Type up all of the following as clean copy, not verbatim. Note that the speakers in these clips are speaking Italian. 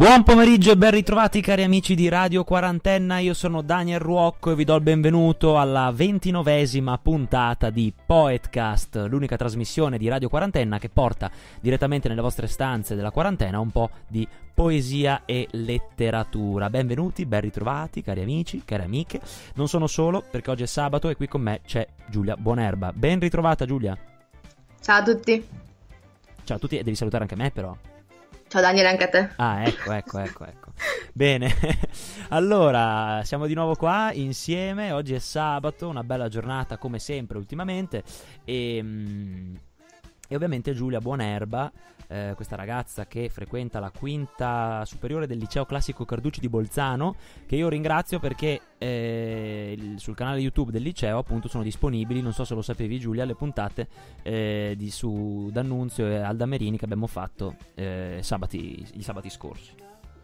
Buon pomeriggio e ben ritrovati cari amici di Radio Quarantenna, io sono Daniel Ruocco e vi do il benvenuto alla 29esima puntata di Poetcast, l'unica trasmissione di Radio Quarantenna che porta direttamente nelle vostre stanze della quarantena un po' di poesia e letteratura. Benvenuti, ben ritrovati cari amici, cari amiche. Non sono solo perché oggi è sabato e qui con me c'è Giulia Buonerba. Ben ritrovata Giulia. Ciao a tutti. Ciao a tutti e devi salutare anche me però. Ciao Daniele, anche a te. Ah, ecco. Bene, allora siamo di nuovo qua insieme. Oggi è sabato, una bella giornata come sempre ultimamente. E ovviamente Giulia Buonerba, questa ragazza che frequenta la quinta superiore del liceo classico Carducci di Bolzano, che io ringrazio perché sul canale YouTube del liceo appunto sono disponibili, non so se lo sapevi Giulia, le puntate su D'Annunzio e Alda Merini che abbiamo fatto i sabati scorsi.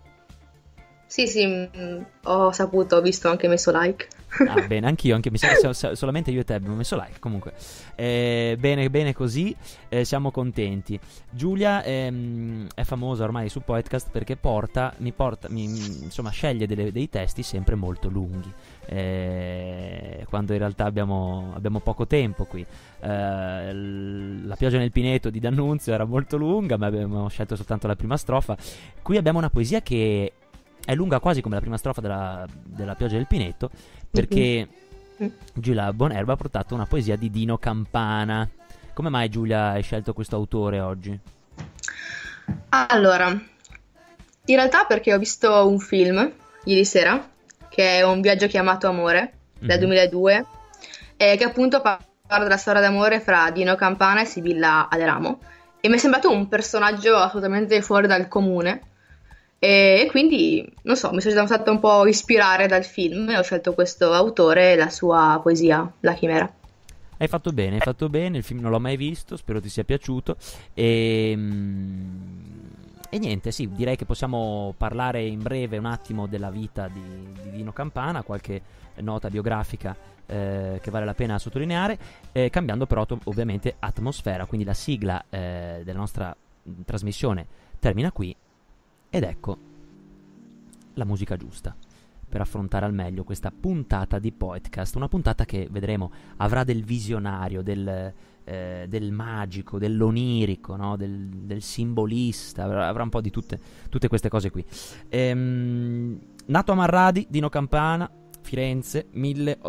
Sì, ho saputo, ho visto, anche messo like. Ah, bene, anch'io, mi sa che solamente io e te abbiamo messo like. Comunque, bene così, siamo contenti. Giulia è famosa ormai su Podcast perché insomma, sceglie dei testi sempre molto lunghi, quando in realtà abbiamo poco tempo qui. La pioggia nel Pineto di D'Annunzio era molto lunga, ma abbiamo scelto soltanto la prima strofa. Qui abbiamo una poesia che è lunga quasi come la prima strofa della pioggia del Pineto, perché Giulia Buonerba ha portato una poesia di Dino Campana. Come mai Giulia hai scelto questo autore oggi? Allora, in realtà perché ho visto un film ieri sera, che è Un viaggio chiamato Amore, del 2002, che appunto parla della storia d'amore fra Dino Campana e Sibilla Aleramo, e mi è sembrato un personaggio assolutamente fuori dal comune. E quindi, non so, mi sono stata un po' ispirare dal film e ho scelto questo autore e la sua poesia, La Chimera. Hai fatto bene, il film non l'ho mai visto, spero ti sia piaciuto. E niente, sì, direi che possiamo parlare in breve un attimo della vita di Dino Campana, qualche nota biografica che vale la pena sottolineare, cambiando però ovviamente atmosfera, quindi la sigla della nostra trasmissione termina qui. Ed ecco la musica giusta per affrontare al meglio questa puntata di Poetcast, una puntata che vedremo avrà del visionario, del magico, dell'onirico, no? del simbolista, avrà un po' di tutte queste cose qui. Nato a Marradi, Dino Campana, Firenze, nel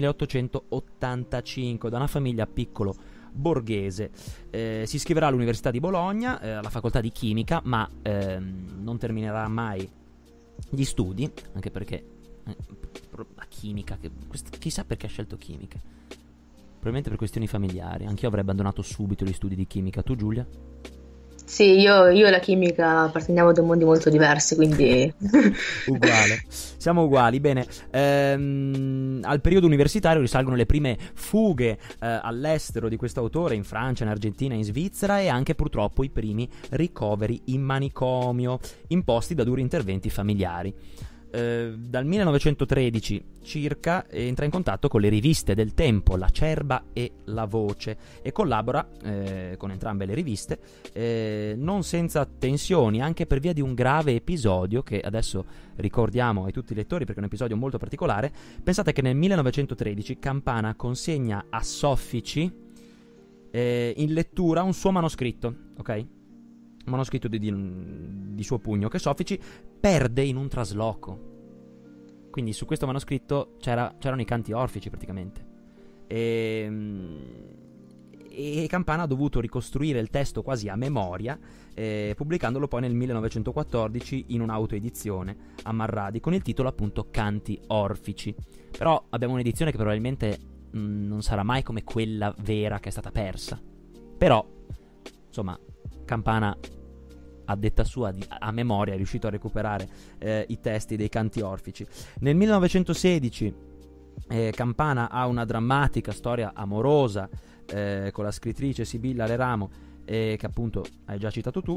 1885, da una famiglia piccolo borghese. Si iscriverà all'Università di Bologna, alla facoltà di chimica, ma non terminerà mai gli studi, anche perché la chimica, chissà perché ha scelto chimica, probabilmente per questioni familiari. Anch'io avrei abbandonato subito gli studi di chimica. Tu Giulia? Sì, io e la chimica apparteniamo da mondi molto diversi, quindi uguale, siamo uguali. Bene, al periodo universitario risalgono le prime fughe all'estero di questo autore, in Francia, in Argentina, in Svizzera, e anche purtroppo i primi ricoveri in manicomio imposti da duri interventi familiari. Dal 1913 circa entra in contatto con le riviste del tempo, La Cerba e La Voce, e collabora con entrambe le riviste, non senza tensioni, anche per via di un grave episodio che adesso ricordiamo a tutti i lettori perché è un episodio molto particolare. Pensate che nel 1913 Campana consegna a Soffici in lettura un suo manoscritto, ok? Un manoscritto di suo pugno, che Soffici perde in un trasloco. Quindi su questo manoscritto c'erano i canti orfici praticamente, e Campana ha dovuto ricostruire il testo quasi a memoria, pubblicandolo poi nel 1914 in un'autoedizione a Marradi con il titolo appunto Canti Orfici. Però abbiamo un'edizione che probabilmente non sarà mai come quella vera che è stata persa. Però insomma Campana, a detta sua, a memoria, è riuscito a recuperare i testi dei canti orfici. Nel 1916 Campana ha una drammatica storia amorosa con la scrittrice Sibilla Aleramo, che appunto hai già citato tu,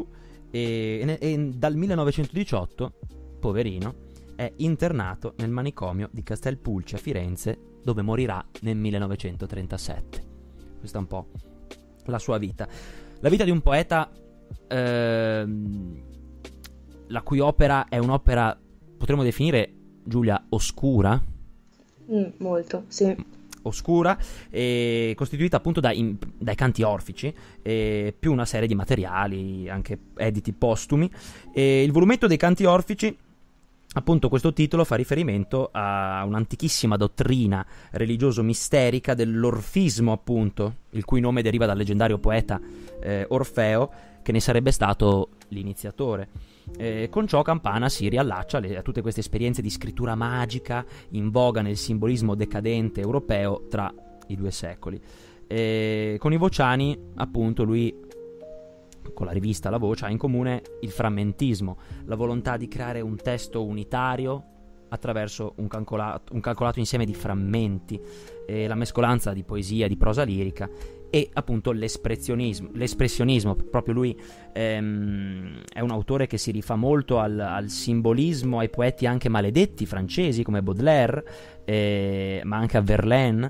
e dal 1918, poverino, è internato nel manicomio di Castelpulci a Firenze, dove morirà nel 1937. Questa è un po' la sua vita. La vita di un poeta la cui opera è un'opera, potremmo definire, Giulia, oscura? Molto, sì. Oscura, costituita appunto dai canti orfici, più una serie di materiali, anche editi postumi. Il volumetto dei canti orfici, appunto, questo titolo fa riferimento a un'antichissima dottrina religioso-misterica dell'orfismo, appunto, il cui nome deriva dal leggendario poeta Orfeo, che ne sarebbe stato l'iniziatore. Con ciò Campana si riallaccia a tutte queste esperienze di scrittura magica in voga nel simbolismo decadente europeo tra i due secoli. Con i Vociani, appunto, lui, con la rivista La Voce, ha in comune il frammentismo, la volontà di creare un testo unitario attraverso un calcolato insieme di frammenti, la mescolanza di poesia, di prosa lirica e appunto l'espressionismo. Proprio lui è un autore che si rifà molto al simbolismo, ai poeti anche maledetti francesi come Baudelaire, ma anche a Verlaine,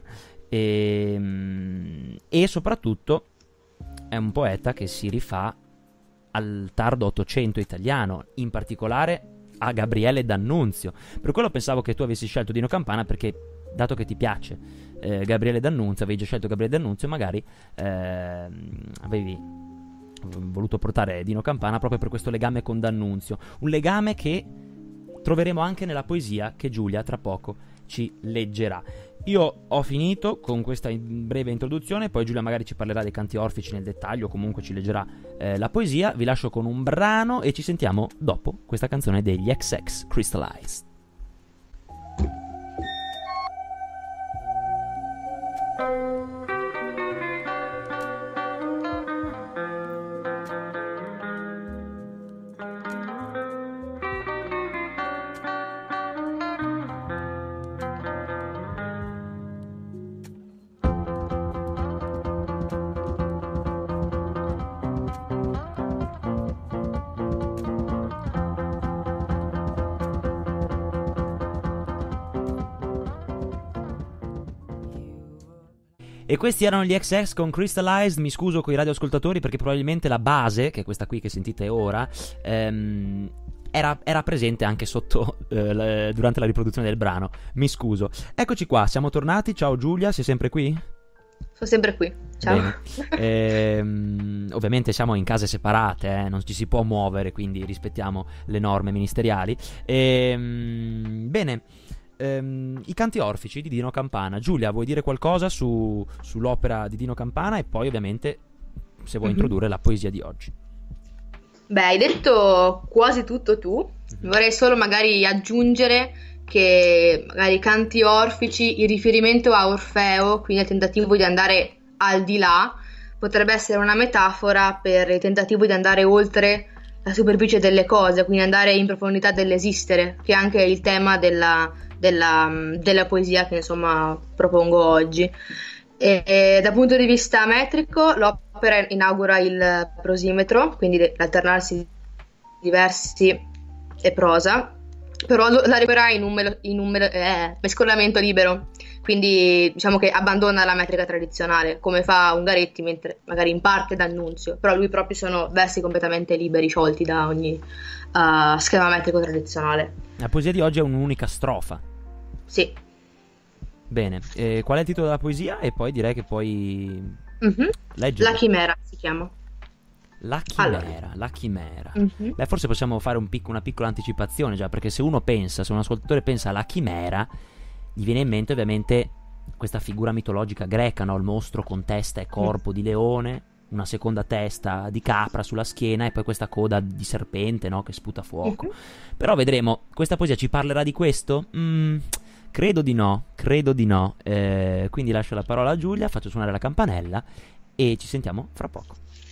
e soprattutto è un poeta che si rifà al tardo Ottocento italiano, in particolare a Gabriele D'Annunzio. Per quello pensavo che tu avessi scelto Dino Campana, perché dato che ti piace Gabriele D'Annunzio, avevi già scelto Gabriele D'Annunzio, magari avevi voluto portare Dino Campana proprio per questo legame con D'Annunzio, un legame che troveremo anche nella poesia che Giulia tra poco ci leggerà. Io ho finito con questa breve introduzione, poi Giulia magari ci parlerà dei canti orfici nel dettaglio, comunque ci leggerà la poesia. Vi lascio con un brano e ci sentiamo dopo questa canzone degli XX, Crystallized. E questi erano gli XX con Crystallized. Mi scuso con i radioascoltatori perché probabilmente la base, che è questa qui che sentite ora, era presente anche sotto durante la riproduzione del brano. Mi scuso. Eccoci qua, siamo tornati. Ciao Giulia, sei sempre qui? Sono sempre qui, ciao. Ovviamente siamo in case separate, non ci si può muovere, quindi rispettiamo le norme ministeriali. Bene. I canti orfici di Dino Campana. Giulia, vuoi dire qualcosa sull'opera di Dino Campana e poi ovviamente se vuoi introdurre la poesia di oggi? Beh, hai detto quasi tutto tu. Vorrei solo magari aggiungere che magari i canti orfici, il riferimento a Orfeo, quindi il tentativo di andare al di là, potrebbe essere una metafora per il tentativo di andare oltre la superficie delle cose, quindi andare in profondità dell'esistere, che è anche il tema della poesia che insomma propongo oggi. E dal punto di vista metrico l'opera inaugura il prosimetro, quindi l'alternarsi di versi e prosa, però la recupera in un mescolamento libero, quindi diciamo che abbandona la metrica tradizionale come fa Ungaretti, mentre magari in parte D'Annunzio, però lui proprio sono versi completamente liberi, sciolti da ogni schema metrico tradizionale. La poesia di oggi è un'unica strofa. Sì. Bene, qual è il titolo della poesia? E poi direi che puoi leggere. La chimera si chiama. La chimera, la chimera. Beh, forse possiamo fare una piccola anticipazione già, perché se un ascoltatore pensa alla chimera, gli viene in mente ovviamente questa figura mitologica greca, no? Il mostro con testa e corpo di leone, una seconda testa di capra sulla schiena e poi questa coda di serpente, no? Che sputa fuoco. Però vedremo, questa poesia ci parlerà di questo? Credo di no. Quindi lascio la parola a Giulia, faccio suonare la campanella e ci sentiamo fra poco.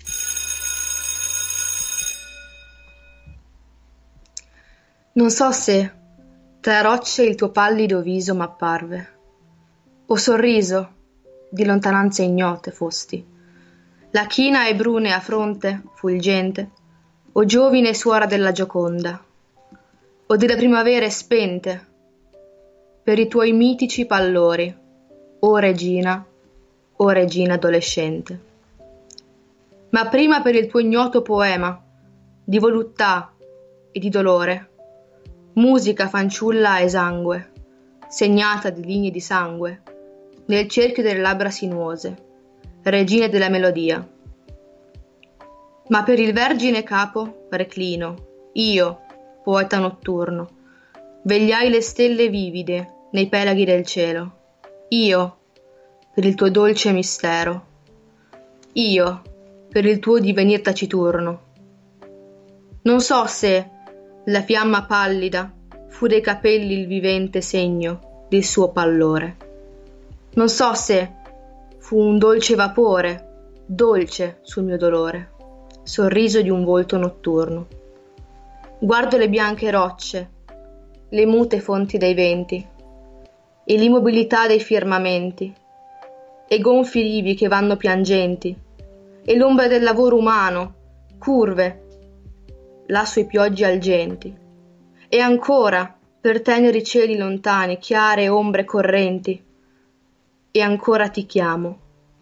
Non so se tra rocce il tuo pallido viso m'apparve, o sorriso di lontananze ignote fosti, la china e brune a fronte fulgente, o giovine suora della Gioconda, o delle primavere spente, per i tuoi mitici pallori, o regina adolescente. Ma prima per il tuo ignoto poema di voluttà e di dolore, musica fanciulla esangue, segnata di linee di sangue, nel cerchio delle labbra sinuose, regine della melodia. Ma per il vergine capo reclino, io, poeta notturno, vegliai le stelle vivide nei pelaghi del cielo, io, per il tuo dolce mistero, io, per il tuo divenir taciturno. Non so se la fiamma pallida fu dei capelli il vivente segno del suo pallore. Non so se fu un dolce vapore, dolce sul mio dolore, sorriso di un volto notturno. Guardo le bianche rocce, le mute fonti dei venti, e l'immobilità dei firmamenti, e gonfi rivi che vanno piangenti, e l'ombra del lavoro umano, curve, là sui pioggi algenti, e ancora per teneri cieli lontani, chiare ombre correnti, e ancora ti chiamo,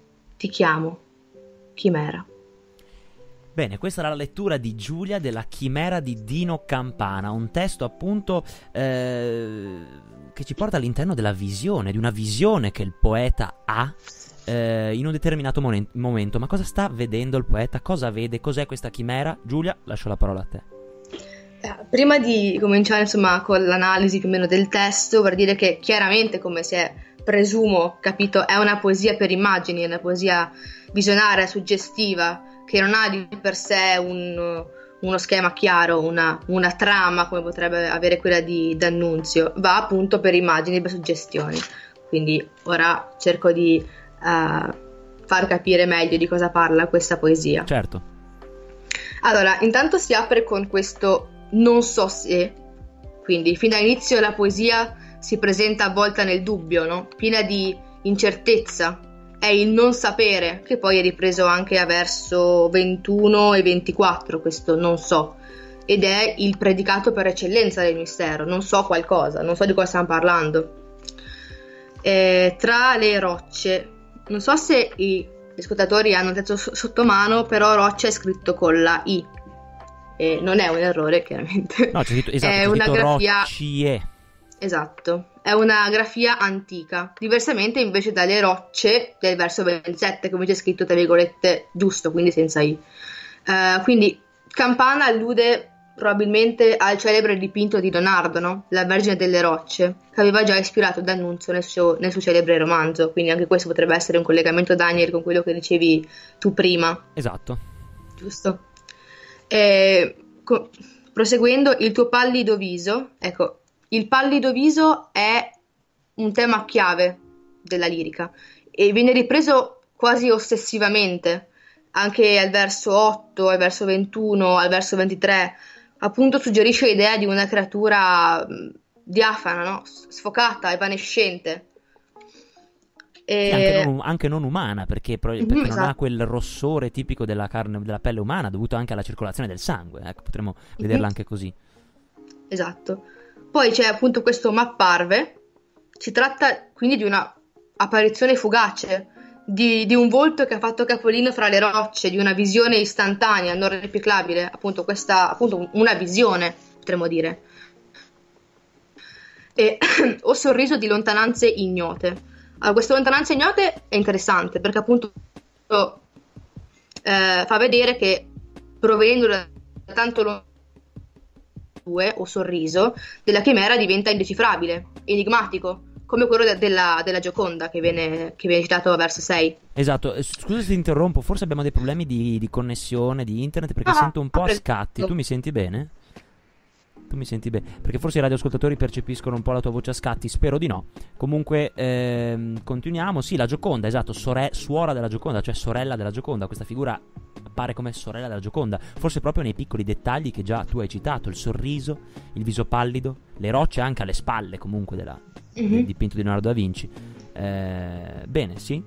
chimera. Bene, questa era la lettura di Giulia della Chimera di Dino Campana, un testo appunto che ci porta all'interno della visione, di una visione che il poeta ha in un determinato momento. Ma cosa sta vedendo il poeta? Cosa vede? Cos'è questa chimera? Giulia, lascio la parola a te. Prima di cominciare insomma con l'analisi più o meno del testo, per dire che chiaramente, come si è presumo capito, è una poesia per immagini, è una poesia visionaria, suggestiva, che non ha di per sé uno schema chiaro, una trama come potrebbe avere quella di D'Annunzio, va appunto per immagini, per suggestioni. Quindi ora cerco di far capire meglio di cosa parla questa poesia. Certo. Allora, intanto si apre con questo non so se, quindi fin dall'inizio la poesia si presenta avvolta nel dubbio, no? Piena di incertezza, è il non sapere, che poi è ripreso anche a verso 21 e 24, questo non so, ed è il predicato per eccellenza del mistero, non so qualcosa, non so di cosa stiamo parlando. Tra le rocce, non so se gli ascoltatori hanno detto sotto mano, però roccia è scritto con la I, non è un errore chiaramente, no, c'è scritto, esatto, è una grafia... roccie. Esatto, è una grafia antica, diversamente invece dalle rocce del verso 27, come c'è scritto tra virgolette giusto, quindi senza I. Quindi Campana allude probabilmente al celebre dipinto di Leonardo, no? La Vergine delle Rocce, che aveva già ispirato D'Annunzio nel suo celebre romanzo, quindi anche questo potrebbe essere un collegamento, Daniel, con quello che dicevi tu prima. Esatto. Giusto. Proseguendo, il tuo pallido viso, ecco, il pallido viso è un tema chiave della lirica e viene ripreso quasi ossessivamente, anche al verso 8, al verso 21, al verso 23, appunto suggerisce l'idea di una creatura diafana, no? Sfocata, evanescente. Sì, anche non umana, perché non esatto. ha quel rossore tipico della carne, della pelle umana, dovuto anche alla circolazione del sangue, ecco, potremmo vederla anche così. Esatto. Poi c'è appunto questo m'apparve, si tratta quindi di una apparizione fugace, di un volto che ha fatto capolino fra le rocce, di una visione istantanea, non replicabile, appunto una visione, potremmo dire. O sorriso di lontananze ignote. Allora, queste lontananze ignote è interessante perché appunto fa vedere che provenendo da tanto lontano o sorriso della chimera diventa indecifrabile, enigmatico, come quello della Gioconda che viene citato a verso 6. Esatto, scusa se ti interrompo, forse abbiamo dei problemi di connessione, di internet, perché sento un po' a scatti. Tu mi senti bene? Tu mi senti bene? Perché forse i radioascoltatori percepiscono un po' la tua voce a scatti, spero di no. Comunque continuiamo. Sì, la Gioconda, esatto, suora della Gioconda, cioè sorella della Gioconda. Questa figura appare come sorella della Gioconda, forse proprio nei piccoli dettagli che già tu hai citato, il sorriso, il viso pallido, le rocce anche alle spalle comunque del dipinto di Leonardo da Vinci. Bene, sì.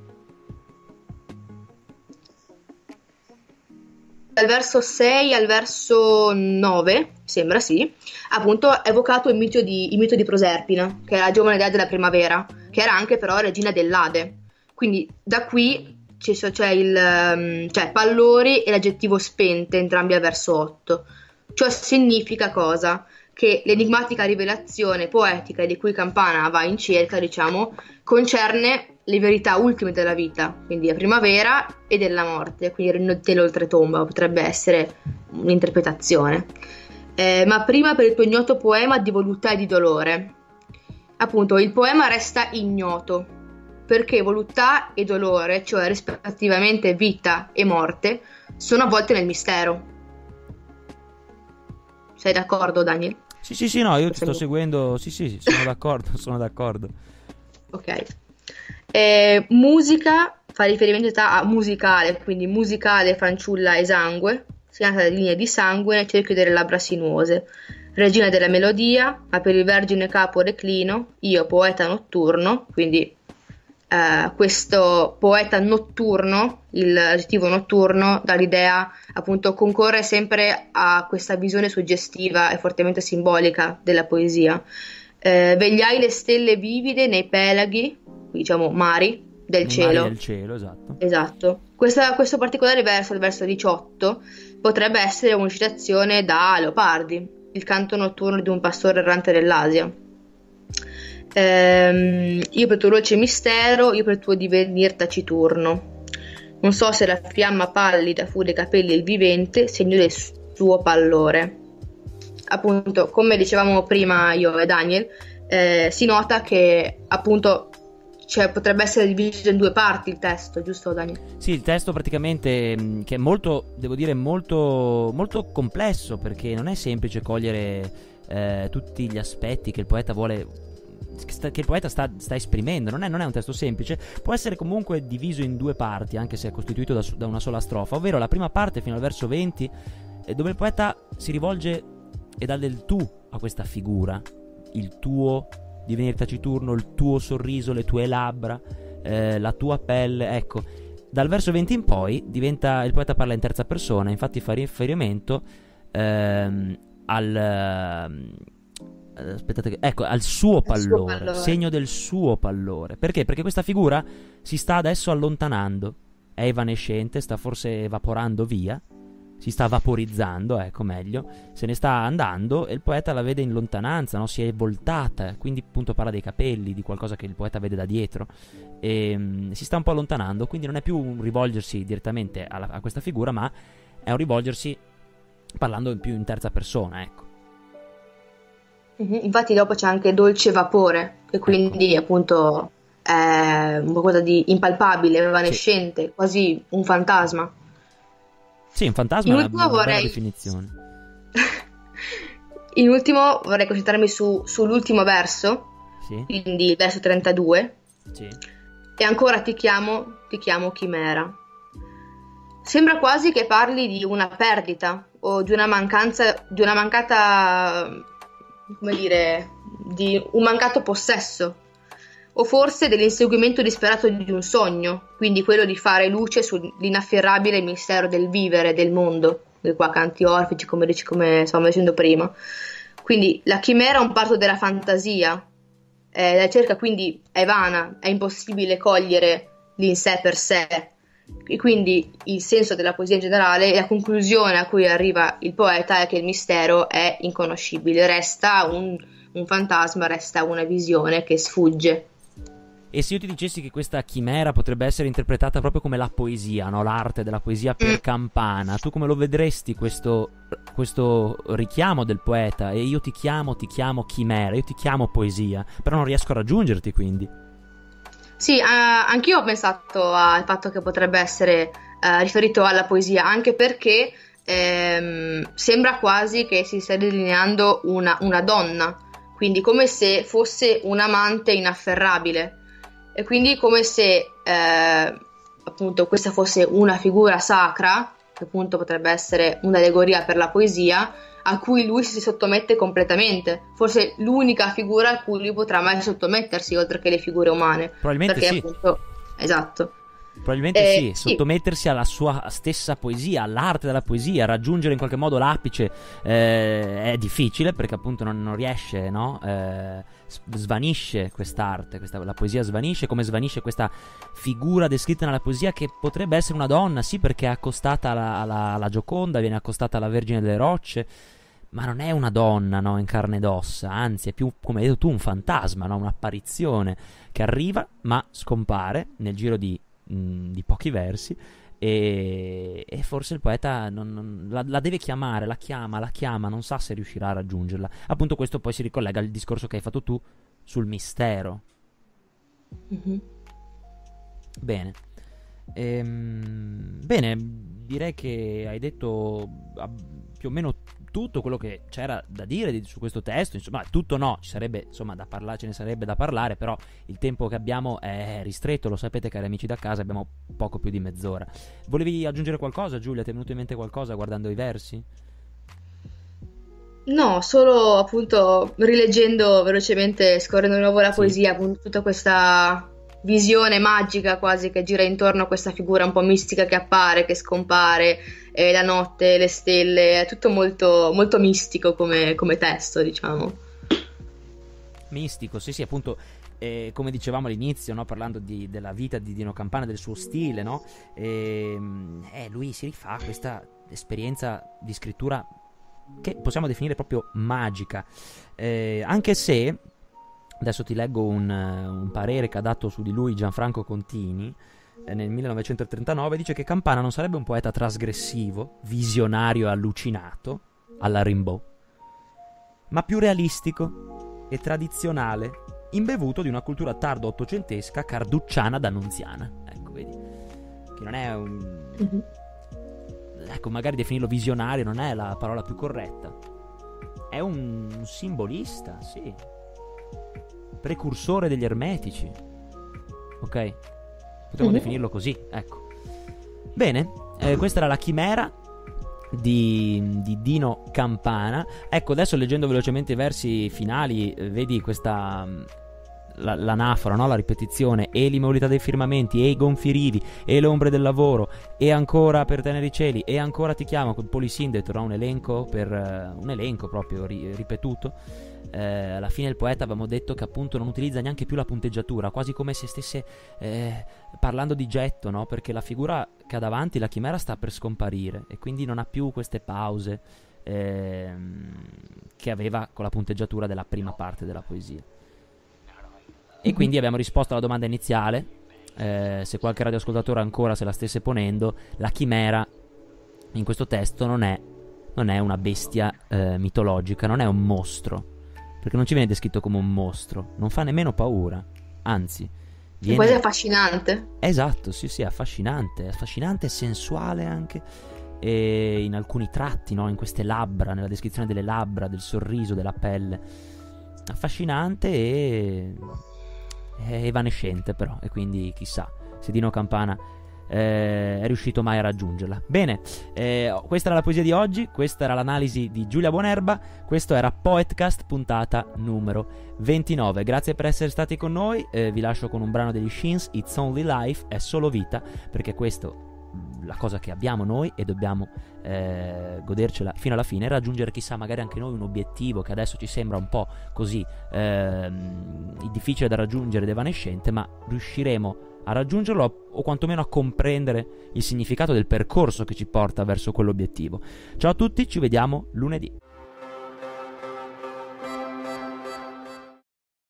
Dal verso 6 al verso 9, sembra sì, appunto ha evocato il mito di Proserpina, che è la giovane dea della primavera, che era anche però regina dell'Ade. Quindi da qui c'è pallori e l'aggettivo spente, entrambi al verso 8. Ciò significa cosa? Che l'enigmatica rivelazione poetica di cui Campana va in cerca, diciamo, concerne le verità ultime della vita, quindi la primavera e della morte, quindi il dell'oltretomba potrebbe essere un'interpretazione. Ma prima per il tuo ignoto poema di voluttà e di dolore. Appunto, il poema resta ignoto, perché voluttà e dolore, cioè rispettivamente vita e morte, sono avvolte nel mistero. Sei d'accordo, Daniel? Sì, no, io ti sto seguendo. Sì, sono d'accordo. Ok. Musica fa riferimento a musicale, quindi musicale fanciulla esangue, segnata da linee di sangue nel cerchio delle labbra sinuose. Regina della melodia, ma per il vergine capo reclino, io poeta notturno, quindi questo poeta notturno, l'aggettivo notturno, dà l'idea, appunto, concorre sempre a questa visione suggestiva e fortemente simbolica della poesia. Vegliai le stelle vivide nei pelaghi, diciamo mari del cielo. Mari del cielo, esatto. Esatto. Questo particolare verso, il verso 18, potrebbe essere una citazione da Leopardi, il canto notturno di un pastore errante dell'Asia. Io per il tuo dolce mistero, io per il tuo divenir taciturno. Non so se la fiamma pallida fu dei capelli il vivente, segno del suo pallore. Appunto, come dicevamo prima io e Daniel, si nota che appunto potrebbe essere diviso in due parti il testo, giusto, Daniel? Sì, il testo praticamente che è molto, devo dire, molto, molto complesso, perché non è semplice cogliere tutti gli aspetti che il poeta sta esprimendo. Non è un testo semplice. Può essere comunque diviso in due parti, anche se è costituito da una sola strofa, ovvero la prima parte fino al verso 20, dove il poeta si rivolge e dà del tu a questa figura, il tuo divenire taciturno, il tuo sorriso, le tue labbra, la tua pelle. Ecco, dal verso 20 in poi il poeta parla in terza persona, infatti fa riferimento al suo pallore, segno del suo pallore. Perché? Perché questa figura si sta adesso allontanando, è evanescente, sta forse evaporando via, si sta vaporizzando, ecco, meglio, se ne sta andando, e il poeta la vede in lontananza, no? Si è voltata, quindi appunto parla dei capelli, di qualcosa che il poeta vede da dietro, e si sta un po' allontanando, quindi non è più un rivolgersi direttamente a questa figura, ma è un rivolgersi parlando più in terza persona, ecco. Infatti dopo c'è anche dolce vapore, che quindi appunto è un qualcosa di impalpabile, evanescente, sì, quasi un fantasma. Sì, un fantasma è una bella definizione. In ultimo vorrei concentrarmi sull'ultimo verso, sì, quindi il verso 32. Sì. E ancora ti chiamo chimera. Sembra quasi che parli di una perdita o di una mancata, come dire, di un mancato possesso, o forse dell'inseguimento disperato di un sogno, quindi quello di fare luce sull'inafferrabile mistero del vivere, del mondo, del qua canti orfici, come stavamo dicendo prima. Quindi la chimera è un parto della fantasia, la ricerca quindi è vana, è impossibile cogliere l'in sé per sé, e quindi il senso della poesia in generale e la conclusione a cui arriva il poeta è che il mistero è inconoscibile, resta un fantasma, resta una visione che sfugge. E se io ti dicessi che questa chimera potrebbe essere interpretata proprio come la poesia, no? L'arte della poesia per Campana, tu come lo vedresti questo richiamo del poeta? E io ti chiamo chimera, io ti chiamo poesia, però non riesco a raggiungerti, quindi. Sì, anch'io ho pensato al fatto che potrebbe essere riferito alla poesia, anche perché sembra quasi che si stia delineando una donna, quindi come se fosse un amante inafferrabile, e quindi come se appunto questa fosse una figura sacra, che appunto potrebbe essere un'allegoria per la poesia, a cui lui si sottomette completamente, forse l'unica figura a cui lui potrà mai sottomettersi, oltre che le figure umane. Probabilmente perché, sì. Appunto, esatto. Probabilmente sì, sottomettersi alla sua stessa poesia, all'arte della poesia, raggiungere in qualche modo l'apice è difficile, perché appunto non riesce, no? Svanisce quest'arte, la poesia svanisce, come svanisce questa figura descritta nella poesia, che potrebbe essere una donna, sì, perché è accostata alla Gioconda, viene accostata alla Vergine delle Rocce, ma non è una donna, no, in carne ed ossa, anzi è più, come hai detto tu, un fantasma, no, un'apparizione che arriva ma scompare nel giro di pochi versi, e forse il poeta la deve chiamare, la chiama, non sa se riuscirà a raggiungerla. Appunto questo poi si ricollega al discorso che hai fatto tu sul mistero. Mhm. Bene. Bene, direi che hai detto più o meno tutto quello che c'era da dire su questo testo. Insomma, tutto no, ci sarebbe insomma da parlare, ce ne sarebbe da parlare, però il tempo che abbiamo è ristretto, lo sapete cari amici da casa, abbiamo poco più di mezz'ora. Volevi aggiungere qualcosa, Giulia? Ti è venuto in mente qualcosa guardando i versi? No, solo appunto rileggendo velocemente, scorrendo di nuovo la Sì. poesia, appunto, tutta questa visione magica quasi che gira intorno a questa figura un po' mistica che appare, che scompare, la notte, le stelle, è tutto molto, molto mistico come testo, diciamo. Mistico, sì, sì, appunto, come dicevamo all'inizio, no, parlando della vita di Dino Campana, del suo stile, no? Lui si rifà a questa esperienza di scrittura che possiamo definire proprio magica, anche se, adesso ti leggo un parere che ha dato su di lui Gianfranco Contini, nel 1939, dice che Campana non sarebbe un poeta trasgressivo, visionario e allucinato, alla Rimbaud, ma più realistico e tradizionale, imbevuto di una cultura tardo-ottocentesca carducciana d'annunziana. Ecco, vedi, che non è un... Mhm. Ecco, magari definirlo visionario non è la parola più corretta. È un simbolista, sì. Precursore degli ermetici. Ok? Potremmo Mhm. definirlo così, ecco. Bene, questa era la chimera di Dino Campana. Ecco, adesso leggendo velocemente i versi finali, vedi questa l'anafora, no? La ripetizione, e l'immobilità dei firmamenti, e i gonfi rivi, e le ombre del lavoro, e ancora per tenere i cieli, e ancora ti chiamo, quel polisindeto, no? Un elenco un elenco proprio ripetuto. Alla fine il poeta, avevamo detto che appunto non utilizza neanche più la punteggiatura, quasi come se stesse parlando di getto, no? Perché la figura che ha davanti, la chimera, sta per scomparire e quindi non ha più queste pause che aveva con la punteggiatura della prima parte della poesia. E Mhm. quindi abbiamo risposto alla domanda iniziale, se qualche radioascoltatore ancora se la stesse ponendo. La chimera in questo testo non è una bestia mitologica, non è un mostro, perché non ci viene descritto come un mostro, non fa nemmeno paura, anzi È quasi viene... affascinante. Esatto, sì, sì, affascinante e sensuale anche, e in alcuni tratti, no? In queste labbra, nella descrizione delle labbra, del sorriso, della pelle, affascinante e evanescente però, e quindi chissà se Dino Campana è riuscito mai a raggiungerla. Bene, questa era la poesia di oggi, questa era l'analisi di Giulia Buonerba, questo era Poetcast puntata numero 29. Grazie per essere stati con noi, vi lascio con un brano degli Shins, It's Only Life, è solo vita, perché questo la cosa che abbiamo noi e dobbiamo godercela fino alla fine, raggiungere chissà magari anche noi un obiettivo che adesso ci sembra un po' così difficile da raggiungere ed evanescente, ma riusciremo a raggiungerlo o quantomeno a comprendere il significato del percorso che ci porta verso quell'obiettivo. Ciao a tutti, ci vediamo lunedì.